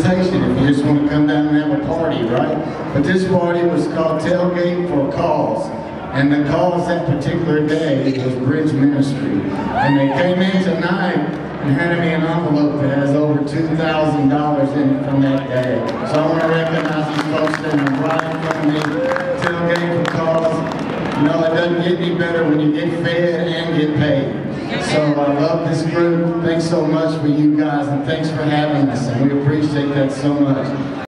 invitation if you just want to come down and have a party, right? But this party was called Tailgate for Cause. And the cause that particular day was Bridge Ministry. And they came in tonight and handed me an envelope that has over $2,000 in it from that day. So I want to recognize these folks standing right in front of me. Tailgate for Cause. You know, it doesn't get any better when you get fed and get paid. So I love this group. Thanks so much for you guys, and thanks for having us, and we appreciate that so much.